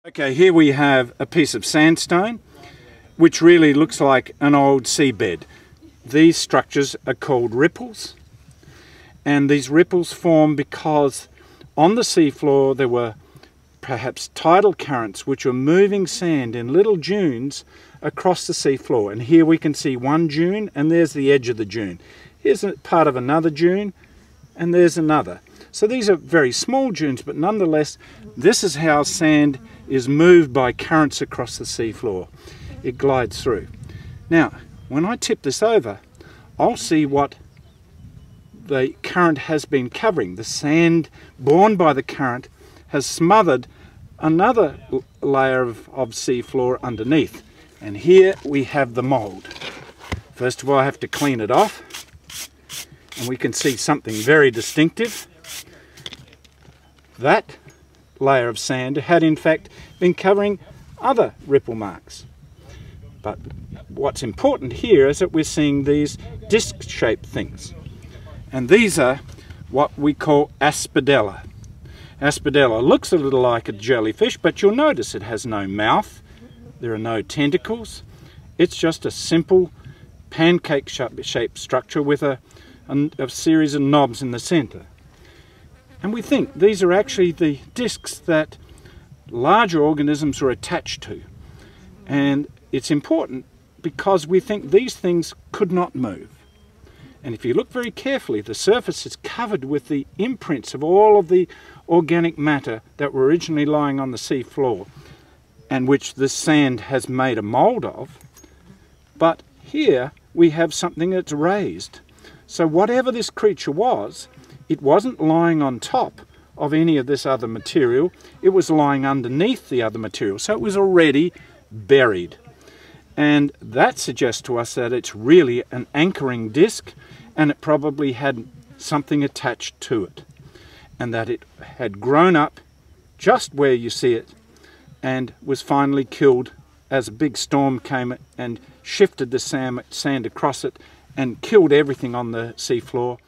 Okay, here we have a piece of sandstone which really looks like an old seabed. These structures are called ripples, and these ripples form because on the seafloor there were perhaps tidal currents which were moving sand in little dunes across the seafloor. And here we can see one dune, and there's the edge of the dune. Here's a part of another dune, and there's another. So these are very small dunes, but nonetheless, this is how sand is moved by currents across the seafloor. It glides through. Now, when I tip this over, I'll see what the current has been covering. The sand borne by the current has smothered another layer of seafloor underneath. And here we have the mould. First of all, I have to clean it off, and we can see something very distinctive. That layer of sand had in fact been covering other ripple marks. But what's important here is that we're seeing these disc-shaped things. And these are what we call Aspidella. Aspidella looks a little like a jellyfish, but you'll notice it has no mouth, there are no tentacles. It's just a simple pancake-shaped structure with a series of knobs in the center. And we think these are actually the discs that larger organisms are attached to. And it's important because we think these things could not move. And if you look very carefully, the surface is covered with the imprints of all of the organic matter that were originally lying on the sea floor, and which the sand has made a mould of. But here we have something that's raised. So whatever this creature was, it wasn't lying on top of any of this other material, it was lying underneath the other material, so it was already buried. And that suggests to us that it's really an anchoring disc, and it probably had something attached to it, and that it had grown up just where you see it and was finally killed as a big storm came and shifted the sand across it and killed everything on the seafloor.